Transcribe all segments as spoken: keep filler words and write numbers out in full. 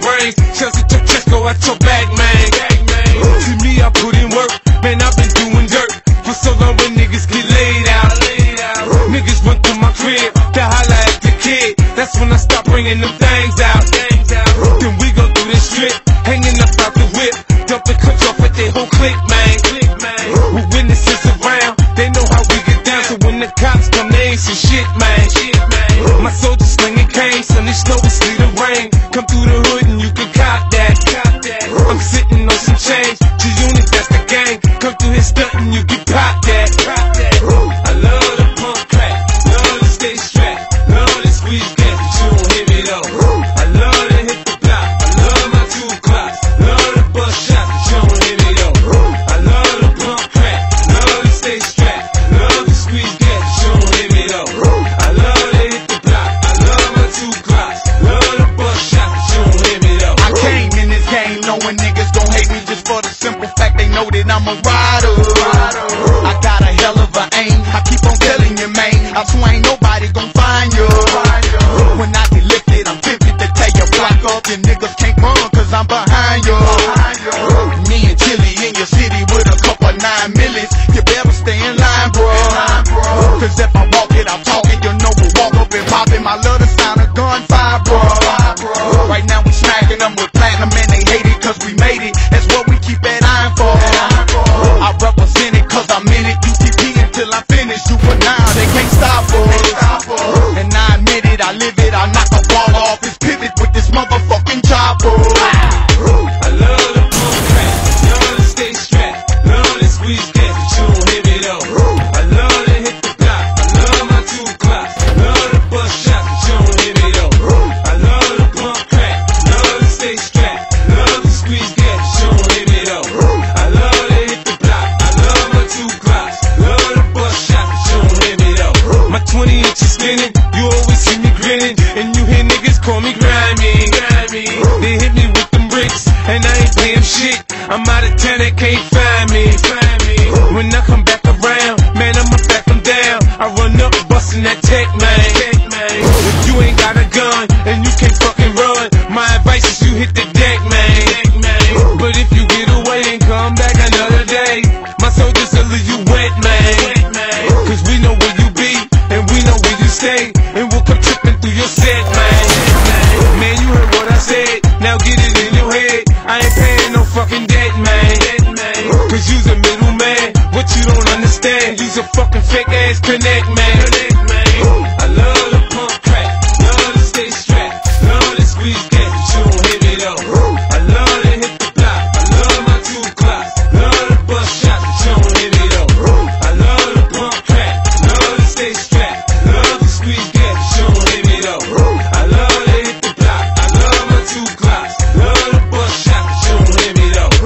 brain. Shells at your chest, go out your back, man. See me, I put in work, man, I've been doing dirt for so long when niggas get laid out. Niggas run through my crib to holla at the kid. That's when I start bringing them things out. Then we go through this strip, hanging up out the whip, dumping cups off at their whole clique, man. With witnesses around, they know how we get down. So when the cops come, they ain't some shit, man. My soldiers slinging canes, sunny snow and sleet and rain. Come through the hood and you can cop that. I'm sitting on some change, G-Unit, that's the gang. Come through here stunting, you get popped that. I love the pump crack, love to stay strapped, love to squeeze gas, but you don't hear me though. I love to hit the block, I love my two clocks, love to bust shots, but you don't hear me though. I love the pump crack, love to stay strapped, love to squeeze gas, but you don't hear me though. I love to hit the block, I love my two clocks, love to bust shots, but you don't hear me though. I came in this game knowing niggas gon' hate me just for the simple fact they know that I'm a rider. I got a hell of a aim, I keep on telling you, man, I swear ain't nobody gon' find you. When I get lifted, I'm tempted to tear your block up. And niggas can't run cause I'm behind you. Me and Chili in your city with a couple nine millies. You better stay in line, bro. Cause if I walk it, I'm talking, you know we'll walk up and pop it. My love the sound of gunfire, bro. Right now we smacking them with platinum and they hate it cause we made it. That's what we keep that iron for. I represent it cause I'm in it. U T P until I finish. You for now, they can't stop us. And I admit it, I live it. I knock a ball off his pivot with this motherfucking chopper. I love the pump crack, love to stay strapped, love to squeeze gas, but you don't hear me though. I love to hit the block, I love my two clocks, love to bust shots, but you don't hear me though. I love the pump crack, love to stay strapped, love to squeeze gas, but you don't hear me though. I love to hit the block, I love my two clocks, love to bust shots, but you don't hear me though. My twenty inches spinning, you always see me grinning, and you hear niggas call me grimy. They hit me with them bricks, and I ain't paying shit. I'm out of town, they can't find me. When I come back around, man, I'ma back them down. I run up bustin' that tech, man. If you ain't got a gun, and you can't fucking run, my advice is you hit the deck, man. But if you get away and come back another day, my soldiers will leave you wet, man. Cause we know where you be, and we know where you stay, and we'll come tripping through your set, man. Man, you heard what I said, now get it in your head. I ain't paying no fucking debt, man. Cause you's a middleman, what you don't understand, you's a fucking fake ass connect, man. I love the pump crack, love to stay strapped, love to squeeze gas, but you don't hear me though. I love to hit the block, I love my two clocks, love to bust shots, but you don't hear me though. I love the pump crack, love to stay strapped, love to squeeze gas, but you don't hear me though. I love to hit the block, I love my two clocks, love to bust shots, but you don't hear me though.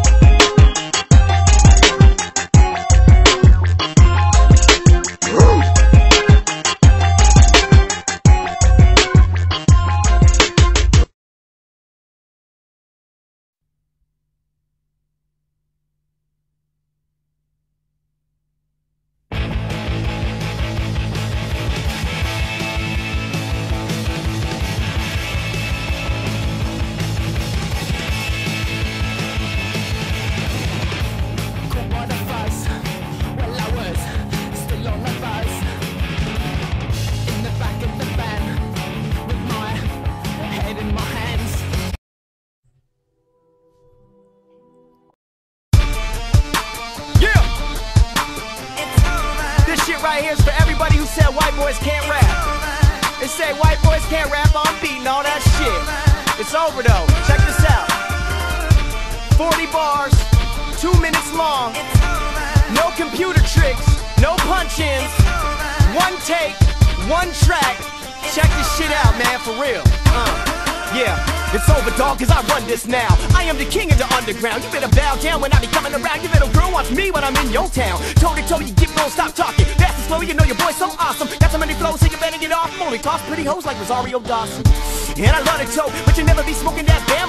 Right here's for everybody who said white boys can't rap. They say white boys can't rap on beat and all that shit. It's over though. Check this out. forty bars, two minutes long. No computer tricks, no punch-ins. One take, one track. Check this shit out, man, for real. Uh. Yeah, it's over, dog, cause I run this now. I am the king of the underground. You better bow down when I be coming around. Your little girl wants me when I'm in your town. Toe to toe, you keep going, stop talking. Fast and slow, you know your boy's so awesome. Got so many flows, so you better get off. I'm only toss pretty hoes like Rosario Dawson. And I love to toe, but you never be smoking that Bama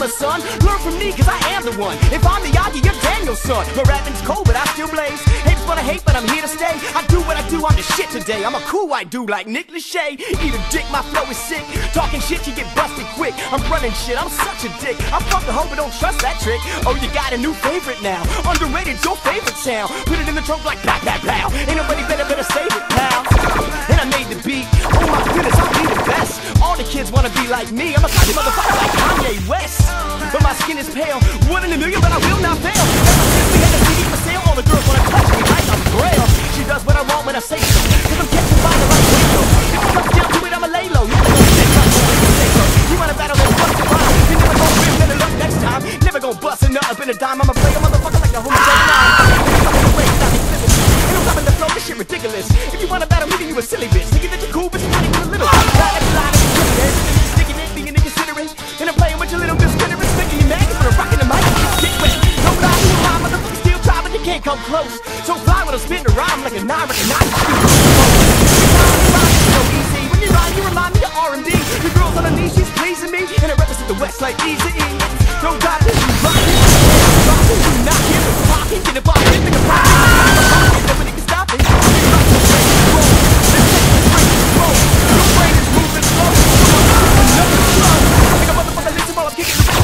drama, son. Learn from me, cause I am the one. If I'm the Miyagi, you're Daniel's son. My rapping's cold, but I still blaze. Haters wanna hate, but I'm here to stay. I do what I do, I'm the shit today. I'm a cool white dude like Nick Lachey. Eat a dick, my flow is sick. Talking shit, you get busted quick. I'm running shit, I'm such a dick. I fuck the hoe, but don't trust that trick. Oh, you got a new favorite now. Underrated, your favorite sound. Put it in the trunk like pow, pow, pow. Ain't nobody better, better save it, pal. And I made the beat. Oh my goodness, I'll be the best. All the kids wanna be like me. I'm a cocky motherfucker like Kanye West. But my skin is pale. One in a million, but I will not fail. Since we had a C D for sale, all the girls wanna touch me like I'm Braille. She does what I want when I say so. Cause I'm catching fire like Waco. If it comes down to it, I'ma lay low. You wanna battle and bust a rhyme. You never gon' win, better luck next time. Never gon' bust a nut up in a dime. I'ma play a motherfucker like the Homer the flow, this shit ridiculous. If you wanna battle me, then you a silly bitch. Thinking that you're cool, but you're not even a little. Sticking it, being inconsiderate. And I'm playing with your little Miss Glitters. Making you mad, cause when I'm rocking the mic, get wet. No lie, you a rhyme, motherfucker still try, but you can't come close. So fly when I'm spitting a rhyme like a nine with a nine. So easy. When you rhyme, you remind me of R and D. The girls on her knees, she's pleasing me. And I represent the West like Easy E. No doubt that you rockin'. Rockin', you not here, but rockin'. Get a bar, get the rockin'. Nobody can stop it. Your brain is moving slow. Another flow. Make a motherfucker listen while I'm kicking the shit.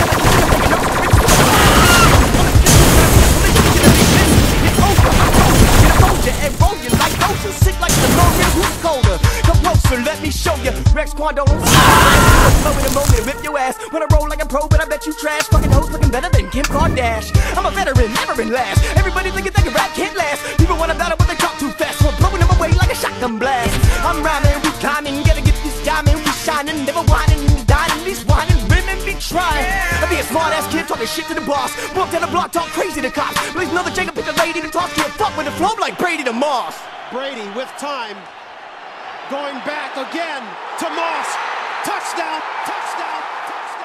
It's over. I told you, and roll you like Doja. Sick like the Logan, who's colder? Come closer, let me show you. Rex Kwando. Flow in a moment, whip your ass. When I roll like a pro, but I bet you trash. Fucking hoes looking better than Kim Kardashian. I'm a veteran, never in last. Everybody thinking they can rap, can't last. People wanna battle, but they talk too fast. So I'm blowing them away like a shotgun blast. I'm rhyming, we climbing, gotta get this diamond, we shining, never whining, dining, these whining women be trying. I be a smart ass kid talking shit to the boss. Walk down the block, talk crazy to cops. Please another Jacob, pick a lady to talk to. Fuck with the flow like Brady to Moss. Brady with time, going back again to Moss. Touchdown, touchdown, touchdown.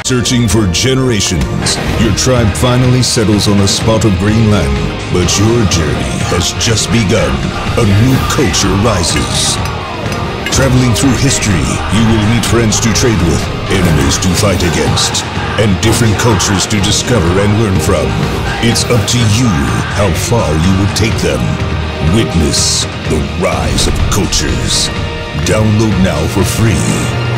Searching for generations, your tribe finally settles on a spot of green land. But your journey has just begun. A new culture rises. Traveling through history, you will meet friends to trade with, enemies to fight against, and different cultures to discover and learn from. It's up to you how far you will take them. Witness the rise of cultures. Download now for free.